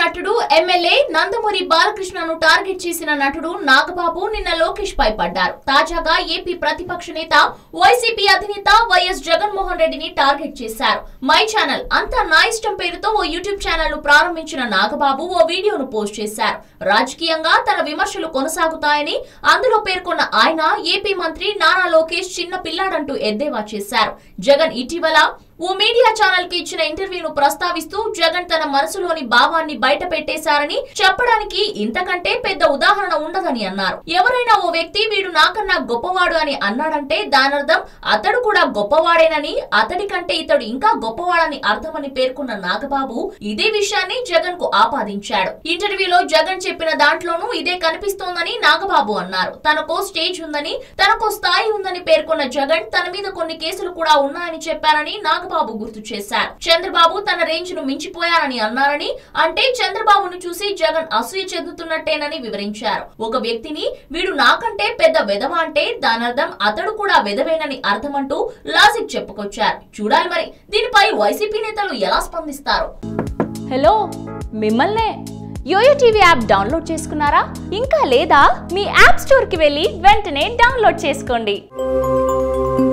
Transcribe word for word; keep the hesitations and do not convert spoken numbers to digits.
నటుడు MLA Nandamuri బాలకృష్ణను target చేసిన నటుడు నాగబాబు నిన్న లోకేష్ పై పడ్డారు. తాజాగా ఏపీ ప్రతిపక్ష నేత వైసీపీ అధినేత వైఎస్ జగన్మోహన్ రెడ్డిని టార్గెట్ చేశారు. మై ఛానల్ అంతా నా ఇష్టం పేరుతో ఓ యూట్యూబ్ ఛానల్ ను ప్రారంభించిన నాగబాబు ఓ వీడియోను పోస్ట్ చేశారు. రాజకీయంగా తన విమర్శలు కొనసాగుతాయని అందులో పేర్కొన్న ఆయన ఏపీ మంత్రి నారా లోకేష్ చిన్న పిల్లాడంటూ ఎద్దేవా చేశారు. జగన్ ఇటీవల ఓ మీడియా ఛానల్ కి ఇచ్చిన ఇంటర్వ్యూను ప్రస్తావిస్తూ జగన్ తన మనసులోని భావాన్ని బయట పెట్టేశారని చెప్పడానికి ఇంతకంటే పెద్ద ఉదాహరణ ఉండదని అన్నారు. ఎవరైనా ఓ వ్యక్తి వీడు నాకన్నా గొప్పవాడు అని అన్నాడంటే దానర్థం అతడు కూడా గొప్పవాడేనని, అతడి కంటే ఇతడు ఇంకా గొప్పవాడని అర్థమని పేర్కొన్న నాగబాబు ఇదే విషయాన్ని జగన్ కు ఆపాదించాడు. ఇంటర్వ్యూలో జగన్ చెప్పిన దాంట్లోనూ ఇదే కనిపిస్తోందని నాగబాబు అన్నారు. తనకో స్టేజ్ ఉందని, తనకో స్థాయి ఉందని పేర్కొన్న జగన్ తన మీద కొన్ని కేసులు కూడా ఉన్నాయని చెప్పారని నాగబాబు బాబు గుర్తు చేశారు. చంద్రబాబు తన రేంజ్ ను మించిపోయారని అన్నారని, అంటే చంద్రబాబును చూసి జగన్ అసూయ చెందుతున్నట్టేనని వివరించారు. ఒక వ్యక్తిని వీడు నాకంటే పెద్ద వెధవ అంటే దానర్థం అతడు కూడా వెధవేనని అర్థమంటూ లాజిక్ చెప్పుకొచ్చారు. చూడాలి మరి దీనిపై వైసీపీ నేతలు ఎలా స్పందిస్తారు. హలో, మిమ్మల్నే యోయో టీవీ యాప్ డౌన్లోడ్ చేసుకున్నారా? ఇంకా లేదా? మీ యాప్ స్టోర్ కి వెళ్ళి వెంటనే డౌన్లోడ్ చేసుకోండి.